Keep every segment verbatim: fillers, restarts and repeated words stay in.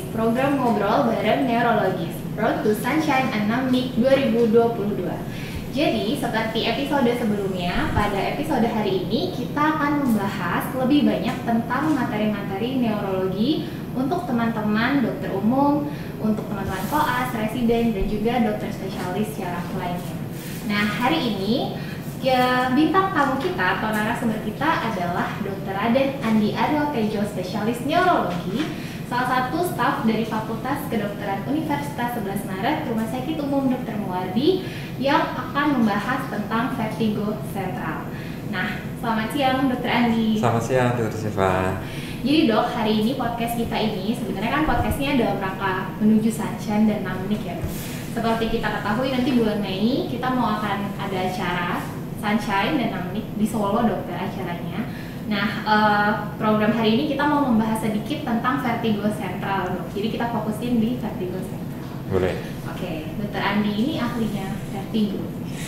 program ngobrol bareng neurologis, Road to Sunshine enam Mik dua ribu dua puluh dua. Jadi, seperti episode sebelumnya, pada episode hari ini kita akan membahas lebih banyak tentang materi-materi neurologi untuk teman-teman dokter umum, untuk teman-teman koas, residen, dan juga dokter spesialis syaraf lainnya. Nah, hari ini ya, bintang tamu kita atau narasumber kita adalah dokter Raden Andi Aryo Tejo, spesialis neurologi, salah satu staf dari Fakultas Kedokteran Universitas sebelas Maret Rumah Sakit Umum dokter Muwardi, yang akan membahas tentang vertigo sentral. Nah, selamat siang dokter Andi. Selamat siang dokter Siva. Jadi dok, hari ini podcast kita ini sebenarnya kan podcastnya dalam rangka menuju Sunshine dan enam Mik ya dok. Seperti kita ketahui nanti bulan Mei kita mau akan ada acara Sunshine dan enam Mik di Solo dokter acaranya. Nah, uh, program hari ini kita mau membahas sedikit tentang vertigo sentral dok. Jadi kita fokusin di vertigo sentral. Boleh. Oke, dokter Andi ini ahlinya vertigo.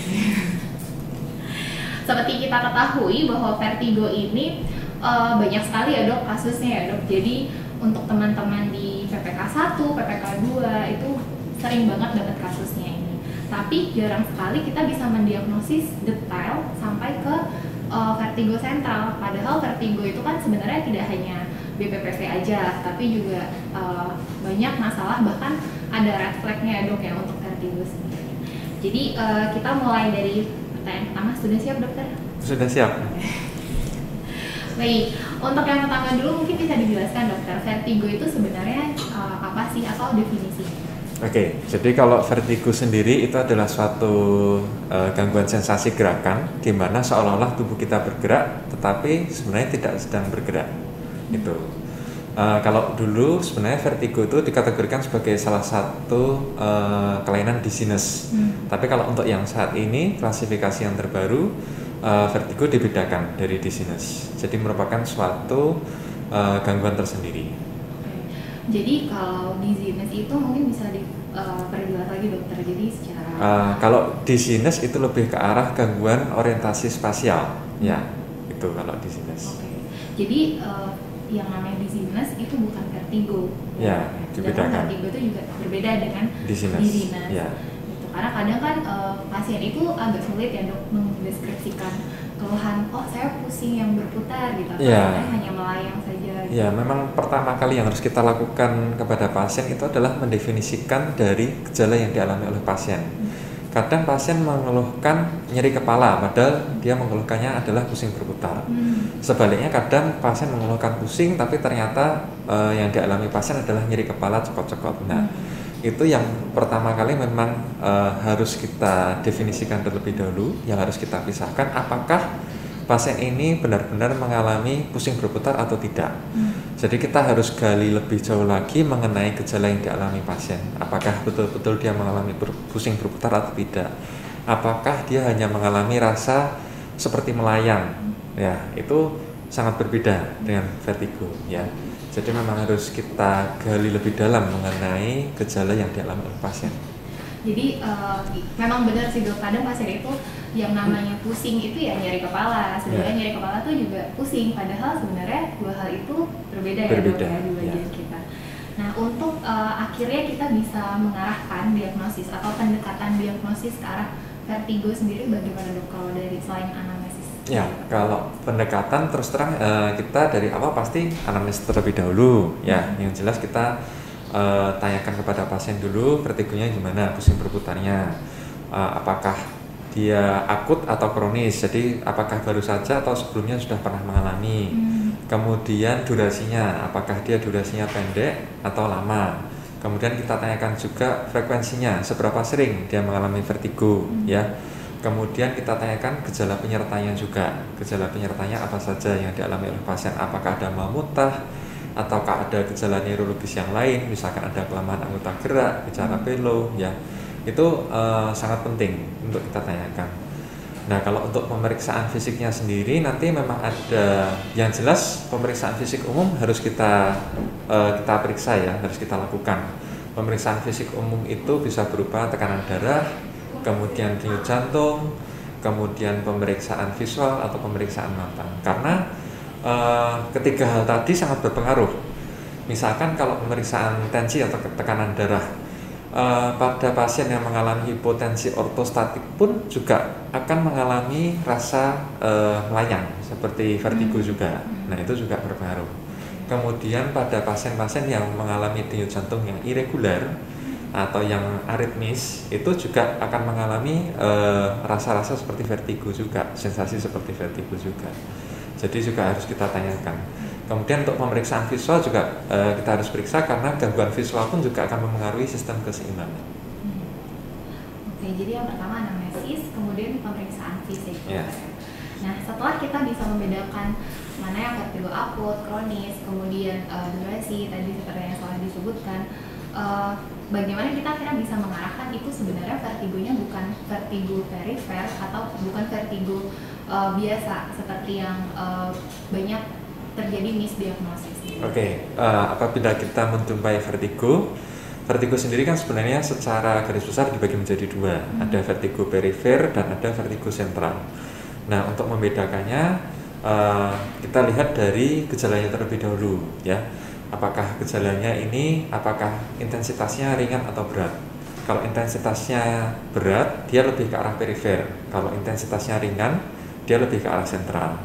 Seperti kita ketahui bahwa vertigo ini uh, banyak sekali ya dok kasusnya ya dok. Jadi untuk teman-teman di P P K satu, P P K dua itu sering banget dapat kasusnya ini. Tapi jarang sekali kita bisa mendiagnosis detail sampai ke uh, vertigo sentral. Padahal vertigo itu kan sebenarnya tidak hanya B P P V aja, tapi juga uh, banyak masalah, bahkan ada red flag-nya dok ya untuk vertigo sendiri. Jadi uh, kita mulai dari pertanyaan pertama. Sudah siap dokter? Sudah siap. Baik, untuk yang pertama dulu mungkin bisa dijelaskan dokter, vertigo itu sebenarnya uh, apa sih atau definisinya? Oke, jadi kalau vertigo sendiri itu adalah suatu uh, gangguan sensasi gerakan di mana seolah-olah tubuh kita bergerak tetapi sebenarnya tidak sedang bergerak. Hmm. Itu. Uh, kalau dulu sebenarnya vertigo itu dikategorikan sebagai salah satu uh, kelainan dizziness. Hmm. Tapi kalau untuk yang saat ini klasifikasi yang terbaru, uh, vertigo dibedakan dari dizziness. Jadi merupakan suatu uh, gangguan tersendiri. Jadi kalau dizziness itu mungkin bisa diperjelas uh, lagi dokter. Jadi secara uh, kalau dizziness itu lebih ke arah gangguan orientasi spasial, hmm. ya itu kalau dizziness. Oke. Okay. Jadi uh, yang namanya dizziness itu bukan vertigo. Ya, dibedakan. Vertigo itu juga berbeda dengan dizziness. dizziness. Ya. Gitu. Karena kadang kan uh, pasien itu agak sulit ya dok mendeskripsikan keluhan, oh saya pusing yang berputar gitu, atau ya. hanya melayang saja gitu. Ya, memang pertama kali yang harus kita lakukan kepada pasien itu adalah mendefinisikan dari gejala yang dialami oleh pasien. hmm. Kadang pasien mengeluhkan nyeri kepala padahal dia mengeluhkannya adalah pusing berputar. hmm. Sebaliknya kadang pasien mengeluhkan pusing tapi ternyata uh, yang dialami pasien adalah nyeri kepala cekot-cekot. Nah, hmm. itu yang pertama kali memang uh, harus kita definisikan terlebih dahulu, yang harus kita pisahkan apakah pasien ini benar-benar mengalami pusing berputar atau tidak. Hmm. Jadi kita harus gali lebih jauh lagi mengenai gejala yang dialami pasien. Apakah betul-betul dia mengalami ber- pusing berputar atau tidak? Apakah dia hanya mengalami rasa seperti melayang? Hmm. Ya, itu sangat berbeda dengan vertigo ya. Jadi memang harus kita gali lebih dalam mengenai gejala yang dialami oleh pasien. Jadi uh, memang benar sih dok, kadang pasien itu yang namanya pusing itu ya nyeri kepala, sebenarnya yeah. nyeri kepala tuh juga pusing, padahal sebenarnya dua hal itu berbeda, berbeda ya dok ya di bagian yeah. kita. Nah untuk uh, akhirnya kita bisa mengarahkan diagnosis atau pendekatan diagnosis ke arah vertigo sendiri, bagaimana dok kalau dari selain anamnesis? Ya, kalau pendekatan terus terang uh, kita dari awal pasti anamnesis terlebih dahulu ya. Yang jelas kita uh, tanyakan kepada pasien dulu vertigonya gimana, pusing berputarnya, uh, apakah dia akut atau kronis, jadi apakah baru saja atau sebelumnya sudah pernah mengalami. hmm. Kemudian durasinya, apakah dia durasinya pendek atau lama. Kemudian kita tanyakan juga frekuensinya, seberapa sering dia mengalami vertigo. hmm. ya. Kemudian kita tanyakan gejala penyertanya juga. Gejala penyertanya apa saja yang dialami oleh pasien? Apakah ada mau muntah, ataukah ada gejala neurologis yang lain, misalkan ada kelemahan anggota gerak, bicara pelo, ya. Itu uh, sangat penting untuk kita tanyakan. Nah, kalau untuk pemeriksaan fisiknya sendiri nanti memang ada yang jelas pemeriksaan fisik umum harus kita uh, kita periksa ya, harus kita lakukan. Pemeriksaan fisik umum itu bisa berupa tekanan darah, kemudian denyut jantung, kemudian pemeriksaan visual atau pemeriksaan mata. Karena uh, ketiga hal tadi sangat berpengaruh. Misalkan kalau pemeriksaan tensi atau tekanan darah uh, pada pasien yang mengalami hipotensi ortostatik pun juga akan mengalami rasa uh, melayang seperti vertigo hmm. juga. Nah itu juga berpengaruh. Kemudian pada pasien-pasien yang mengalami denyut jantung yang irregular atau yang aritmis itu juga akan mengalami uh, rasa-rasa seperti vertigo juga, sensasi seperti vertigo juga. Jadi juga harus kita tanyakan. Kemudian untuk pemeriksaan visual juga uh, kita harus periksa karena gangguan visual pun juga akan mempengaruhi sistem keseimbangan. Hmm. Oke, jadi yang pertama anamnesis, kemudian pemeriksaan fisik. Yeah. Nah, setelah kita bisa membedakan mana yang vertigo akut, kronis, kemudian uh, durasi tadi seperti yang telah disebutkan, uh, bagaimana kita akhirnya bisa mengarahkan itu sebenarnya vertigonya bukan vertigo perifer atau bukan vertigo uh, biasa seperti yang uh, banyak terjadi misdiagnosis. Oke, okay. uh, apabila kita menjumpai vertigo, vertigo sendiri kan sebenarnya secara garis besar dibagi menjadi dua, hmm. ada vertigo perifer dan ada vertigo sentral. Nah, untuk membedakannya uh, kita lihat dari gejalanya terlebih dahulu, ya. Apakah gejalanya ini, apakah intensitasnya ringan atau berat? Kalau intensitasnya berat, dia lebih ke arah perifer. Kalau intensitasnya ringan, dia lebih ke arah sentral.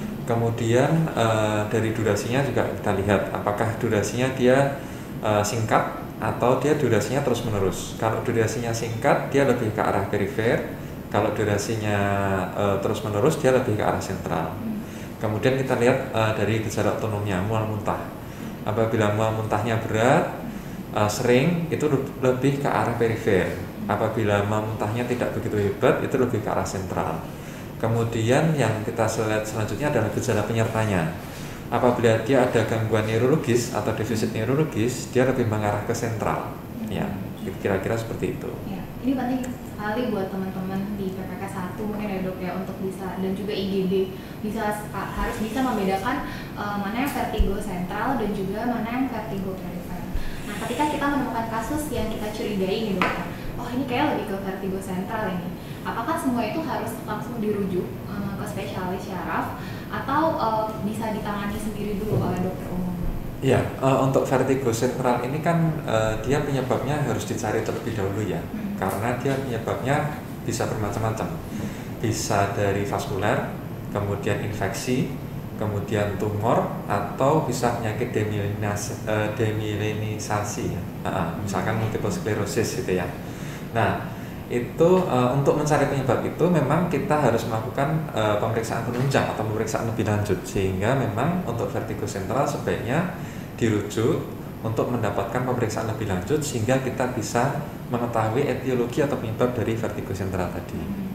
Kemudian uh, dari durasinya juga kita lihat apakah durasinya dia uh, singkat atau dia durasinya terus menerus. Kalau durasinya singkat dia lebih ke arah perifer, kalau durasinya uh, terus menerus dia lebih ke arah sentral. Kemudian kita lihat uh, dari gejala otonomnya, mual muntah. Apabila mual muntahnya berat, uh, sering itu lebih ke arah perifer. Apabila mual muntahnya tidak begitu hebat itu lebih ke arah sentral. Kemudian yang kita lihat selanjutnya adalah gejala penyertanya. Apabila dia ada gangguan neurologis atau defisit neurologis, dia lebih mengarah ke sentral. Ya, kira-kira seperti itu. Ya, ini penting sekali buat teman-teman di P P K satu mungkin ya dok ya untuk bisa dan juga I G D bisa harus bisa membedakan uh, mana yang vertigo sentral dan juga mana yang vertigo perifer. Nah, ketika kita menemukan kasus yang kita curigai nih dokter, oh ini kayak lebih ke vertigo sentral ini. Apakah semua itu harus langsung dirujuk um, ke spesialis syaraf atau uh, bisa ditangani sendiri dulu oleh dokter umum? Ya, uh, untuk vertigo sentral ini kan uh, dia penyebabnya harus dicari terlebih dahulu ya, hmm. karena dia penyebabnya bisa bermacam-macam, bisa dari vaskuler, kemudian infeksi, kemudian tumor, atau bisa penyakit demilinas, uh, demilinisasi, ya. uh, misalkan multiple sclerosis gitu ya. Nah, itu uh, untuk mencari penyebab itu memang kita harus melakukan uh, pemeriksaan penunjang atau pemeriksaan lebih lanjut, sehingga memang untuk vertigo sentral sebaiknya dirujuk untuk mendapatkan pemeriksaan lebih lanjut sehingga kita bisa mengetahui etiologi atau penyebab dari vertigo sentral tadi. Hmm.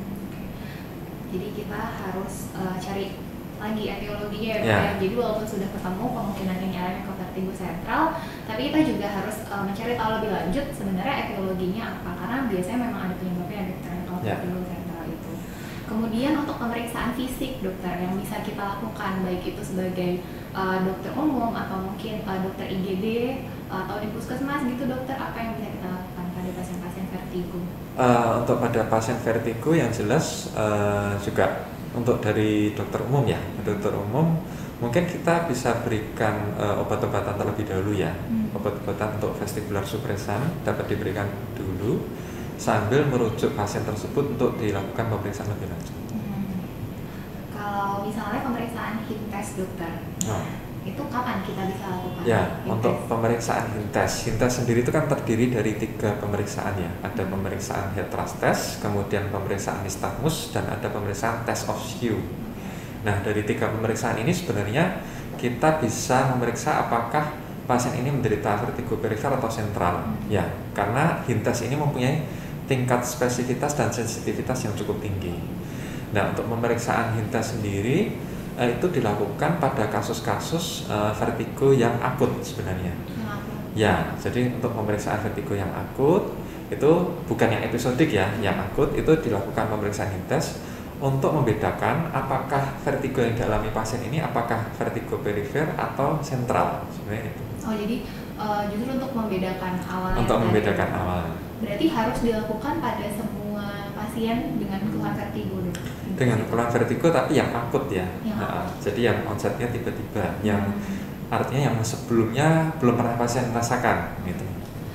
Jadi kita harus uh, cari lagi etiologinya ya, ya. ya. Jadi walaupun sudah ketemu kemungkinan ini alami ke vertigo sentral, tapi kita juga harus uh, mencari tahu lebih lanjut sebenarnya etiologinya apa, karena biasanya memang ada penyebabnya dokter kalau ya. vertigo sentral itu. Kemudian untuk pemeriksaan fisik dokter yang bisa kita lakukan baik itu sebagai uh, dokter umum atau mungkin uh, dokter I G D uh, atau di puskesmas gitu dokter, apa yang bisa kita lakukan pada pasien-pasien vertigo? Uh, untuk pada pasien vertigo yang jelas uh, juga untuk dari dokter umum ya, dokter umum mungkin kita bisa berikan uh, obat-obatan terlebih dahulu ya, hmm. obat-obatan untuk vestibular supresan dapat diberikan dulu sambil merujuk pasien tersebut untuk dilakukan pemeriksaan lebih lanjut. Hmm. Kalau misalnya pemeriksaan hip test dokter, oh. itu kapan kita bisa lakukan? Ya, untuk pemeriksaan HINTES, HINTES sendiri itu kan terdiri dari tiga pemeriksaan ya. Ada pemeriksaan head thrust test, kemudian pemeriksaan nystagmus, dan ada pemeriksaan test of Shew. Nah, dari tiga pemeriksaan ini sebenarnya kita bisa memeriksa apakah pasien ini menderita vertigo perifer atau sentral. Ya, karena HINTES ini mempunyai tingkat spesifitas dan sensitivitas yang cukup tinggi. Nah, untuk pemeriksaan HINTES sendiri itu dilakukan pada kasus-kasus uh, vertigo yang akut sebenarnya. Ya, jadi untuk pemeriksaan vertigo yang akut itu bukan yang episodik ya, yang akut itu dilakukan pemeriksaan HINTES untuk membedakan apakah vertigo yang dialami pasien ini apakah vertigo perifer atau sentral sebenarnya itu. Oh, jadi uh, justru untuk membedakan awal. Untuk membedakan tadi. awal. Berarti harus dilakukan pada semua pasien dengan keluhan vertigo dong? Dengan keluhan vertigo tapi yang akut ya. Yang nah, akut. Jadi yang onsetnya tiba-tiba, hmm. yang artinya yang sebelumnya belum pernah pasien rasakan gitu.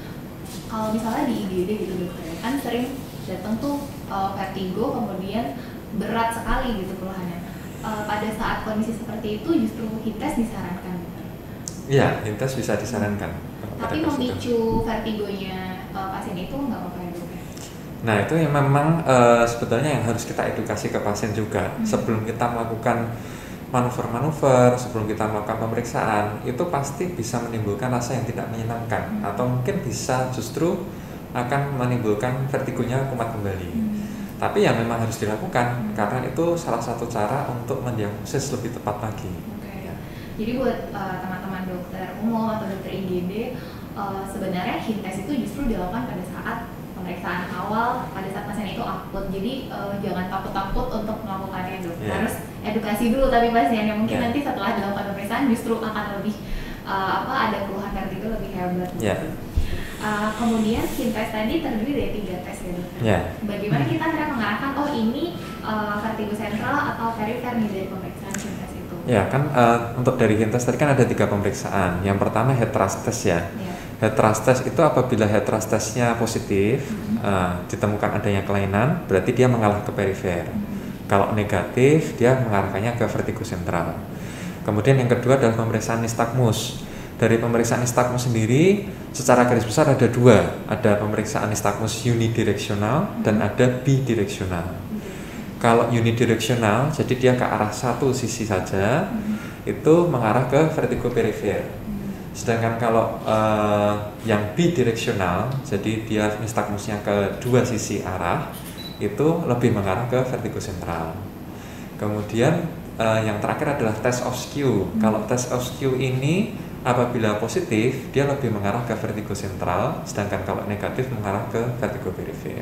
Kalau misalnya di I G D gitu dokter, kan sering datang tuh uh, vertigo kemudian berat sekali gitu keluhannya. Uh, pada saat kondisi seperti itu justru hintes disarankan dokter. Iya, hintes bisa disarankan. Tapi memicu vertigonya uh, pasien itu nggak apa-apa ya dokter? Nah itu yang memang uh, sebetulnya yang harus kita edukasi ke pasien juga. Hmm. Sebelum kita melakukan manuver-manuver, sebelum kita melakukan pemeriksaan, itu pasti bisa menimbulkan rasa yang tidak menyenangkan, hmm. atau mungkin bisa justru akan menimbulkan vertigonya kumat kembali. Hmm. Tapi ya memang harus dilakukan, hmm. karena itu salah satu cara untuk mendiagnosis lebih tepat lagi. Okay. Ya. Jadi buat uh, teman-teman dokter umum atau dokter I G D, uh, sebenarnya hintes itu justru dilakukan pada saat pemeriksaan awal, pada saat pasien itu akut. Jadi uh, jangan takut-takut untuk melakukannya dok. Yeah. Harus edukasi dulu tapi pasiennya mungkin yeah. nanti setelah dilakukan pemeriksaan justru akan lebih uh, apa ada keluhan vertigo lebih hebat. Yeah. Uh, kemudian hintes tadi terdiri dari tiga tes ya dok. Yeah. Bagaimana kita cara mengarahkan oh ini uh, vertigo sentral atau perifer nih dari pemeriksaan hintes itu? Ya kan uh, untuk dari hintes tadi kan ada tiga pemeriksaan. Yang pertama head thrust test ya. Yeah. Head thrust test itu apabila head thrust testnya positif, mm-hmm. uh, ditemukan adanya kelainan, berarti dia mengarah ke perifer. Mm-hmm. Kalau negatif, dia mengarahkannya ke vertigo sentral. Kemudian yang kedua adalah pemeriksaan nistagmus. Dari pemeriksaan nistagmus sendiri, secara garis besar ada dua. Ada pemeriksaan nistagmus unidireksional mm-hmm. dan ada bidireksional. Mm-hmm. Kalau unidireksional, jadi dia ke arah satu sisi saja, mm-hmm. itu mengarah ke vertigo perifer. Sedangkan kalau uh, yang bidireksional, jadi dia nistagmusnya ke dua sisi arah, itu lebih mengarah ke vertigo sentral. Kemudian uh, yang terakhir adalah test of skew. Hmm. Kalau test of skew ini apabila positif, dia lebih mengarah ke vertigo sentral, sedangkan kalau negatif mengarah ke vertigo perifer.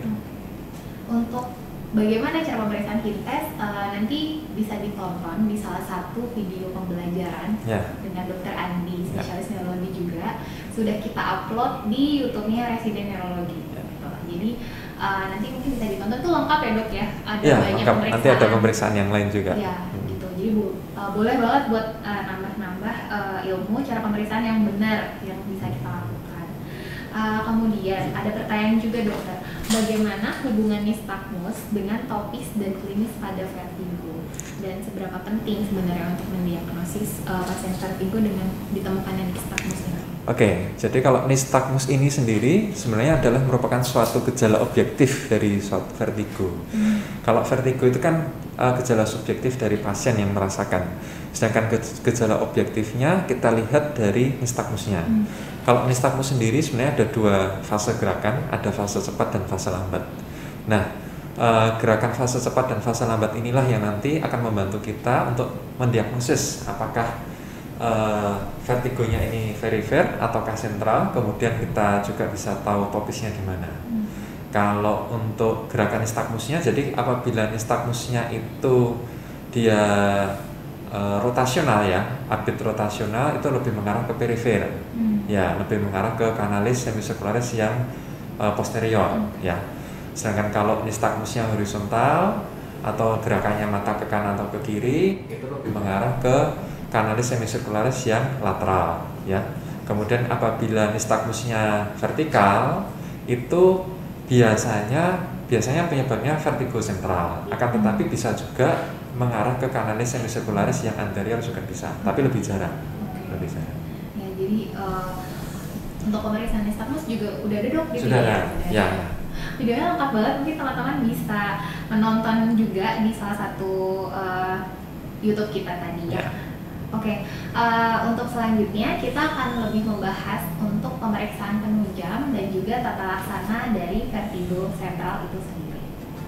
Untuk bagaimana cara pemeriksaan hintes uh, nanti bisa ditonton di salah satu video pembelajaran yeah. dengan dokter Andi, spesialis yeah. neurologi juga, sudah kita upload di YouTube-nya Residen Neurologi. Yeah. Gitu. Jadi uh, nanti mungkin bisa ditonton tuh lengkap ya dok ya, ada yeah, banyak lengkap. Pemeriksaan. Nanti ada pemeriksaan yang lain juga. Ya, hmm. gitu. Jadi bu, uh, boleh banget buat uh, nambah-nambah uh, ilmu cara pemeriksaan yang benar yang bisa kita lakukan. Uh, kemudian ada pertanyaan juga dokter, bagaimana hubungan nistagmus dengan topis dan klinis pada vertigo dan seberapa penting sebenarnya untuk mendiagnosis uh, pasien vertigo dengan ditemukannya nistagmus ini? Oke, okay, jadi kalau nistagmus ini sendiri sebenarnya adalah merupakan suatu gejala objektif dari suatu vertigo. Hmm. Kalau vertigo itu kan uh, gejala subjektif dari pasien yang merasakan, sedangkan gejala objektifnya kita lihat dari nistagmusnya. Hmm. Kalau nistagmus sendiri sebenarnya ada dua fase gerakan, ada fase cepat dan fase lambat. Nah, uh, gerakan fase cepat dan fase lambat inilah yang nanti akan membantu kita untuk mendiagnosis apakah uh, vertigonya ini perifer ataukah sentral. Kemudian kita juga bisa tahu topisnya di mana. Hmm. Kalau untuk gerakan nistagmusnya, jadi apabila nistagmusnya itu dia uh, rotasional ya, abit rotasional itu lebih mengarah ke perifer. Hmm. Ya, lebih mengarah ke kanalis semicircularis yang uh, posterior hmm. ya. Sedangkan kalau nistagmusnya horizontal atau gerakannya mata ke kanan atau ke kiri itu lebih mengarah ke kanalis semicircularis yang lateral ya. Kemudian apabila nistagmusnya vertikal itu biasanya biasanya penyebabnya vertigo sentral, akan tetapi bisa juga mengarah ke kanalis semicircularis yang anterior juga bisa, tapi lebih jarang. Okay. Lebih jarang. Ya, jadi uh, untuk pemeriksaan nistagmus juga udah ada dok di Sudah ada. Ya. Videonya lengkap banget, mungkin teman-teman bisa menonton juga di salah satu uh, YouTube kita tadi ya. Oke, okay. uh, untuk selanjutnya kita akan lebih membahas untuk pemeriksaan penunjang dan juga tata laksana dari vertigo sentral itu sendiri.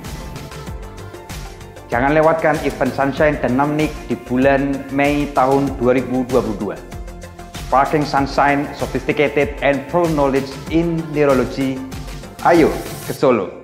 Jangan lewatkan event Sunshine dan Namnik di bulan Mei tahun dua ribu dua puluh dua. Sparking Sunshine, Sophisticated and Pro Knowledge in Neurology. Ayo ke Solo!